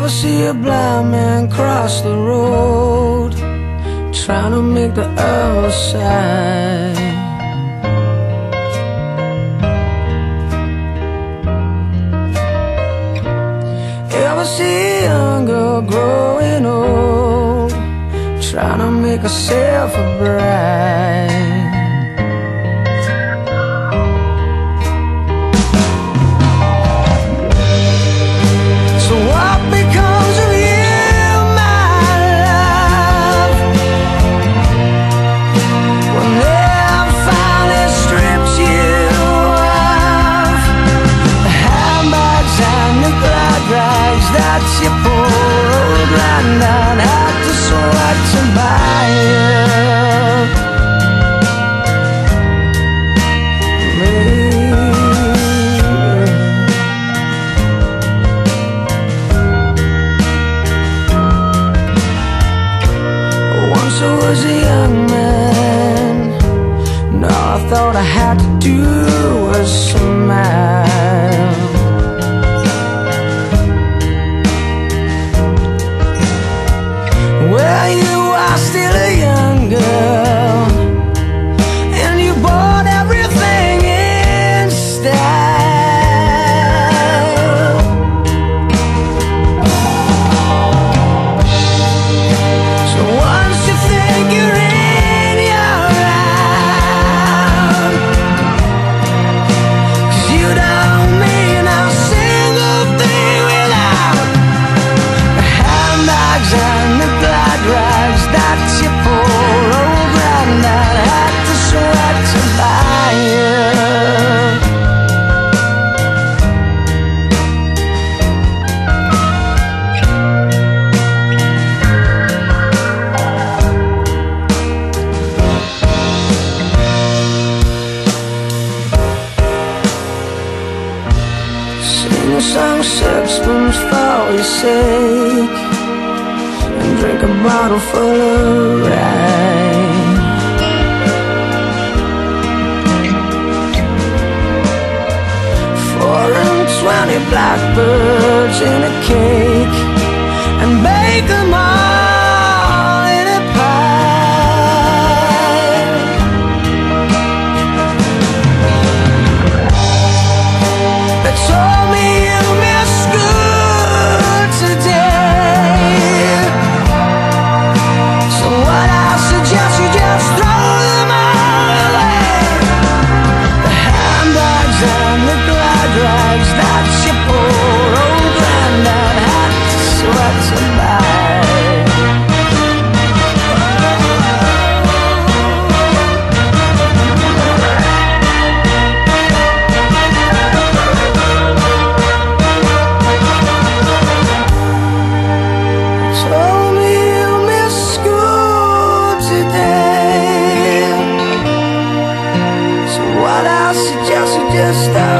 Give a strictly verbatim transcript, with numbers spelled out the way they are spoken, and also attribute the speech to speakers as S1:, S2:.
S1: see a blind man cross the road, trying to make the other side. Ever see a young girl growing old, trying to make herself a bride? So what becomes of you, my love, when they have finally stripped you of the handbags and the gladrags that your poor old granddad had to sweat to buy you? Once I was a young man, and all I thought I had to do was smile. Well, you are still a young girl, and you bought everything in style. So once you think you're in, you're out, 'cause you don't mean a single thing without the handbags and the gladrags that your poor old granddad had to sweat to buy you. Sing a song, sip spoons for your sake, and drink a bottle full of rye. Four and twenty blackbirds in a cake, and bake them all in a pie. They told me you missed school today, so what I suggest you just throw them all away. The handbags and the gladrags that your poor old granddad had to sweat to buy. Told me you missed school today, so what I suggest you just stop